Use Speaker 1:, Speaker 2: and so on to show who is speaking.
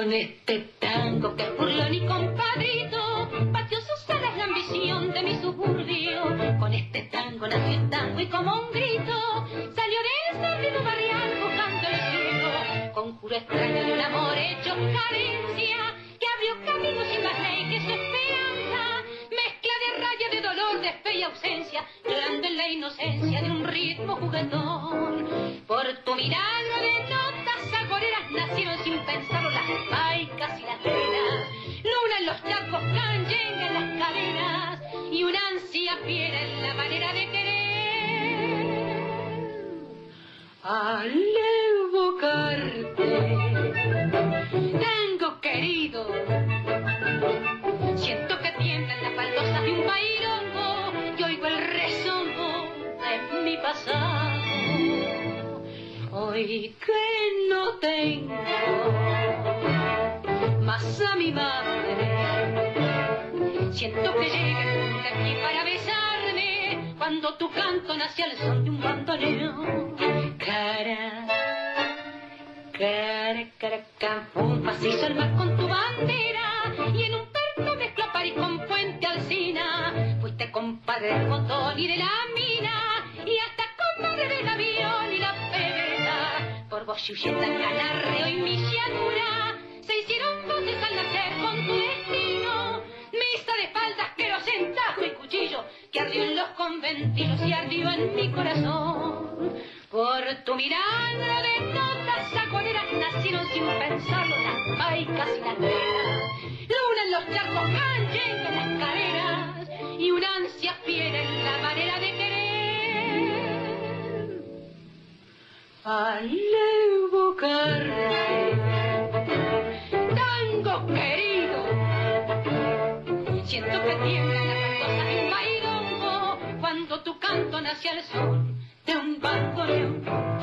Speaker 1: Con este tango que es burlón y compadrito, pateó sus alas la ambición de mi suburbio. Con este tango nació el tango y como un grito salió del cerrito barrial buscando el cielo. Conjuro extraño de un amor hecho carencia que abrió camino sin más ley que su esperanza. Mezcla de raya, de dolor, de fe y ausencia, llorando en la inocencia de un ritmo juguetón. Por tu milagro de notas agoreras nacieron sin pensarlo las paicas y las venas. Luna en los charcos, canyenga en las cadenas y una ansia fiera en la manera de querer. Al evocarte, tango querido, siento que tiemblan las baldosas de un bairongo y oigo el rezongo de mi pasado. Hoy que no tengo más a mi madre, siento que llega el de pie para besarme cuando tu canto nace al son de un bandoneón. Cara, un pasillo al mar con tu bandera y en un perno mezcla París con Puente Alsina. Fuiste compadre del botón y de la mina y hasta compadre del avión y la pebeta. Por vos Yuyeta, Canarreo y mi llanura se hicieron voces al nacer con tu destino. Misa de espaldas, querosén, tajo y cuchillo que ardió en los conventillos y ardió en mi corazón. Por tu milagro de notas agoreras nacieron sin pensarlo las paicas y las venas. Luna en los charcos, canyenga en las cadenas y una ansia fiera en la manera de querer. Al evocarte, tango querido, siento que tiemblan las baldosas de un bairongo cuando tu canto nace al sol de un bandoneón.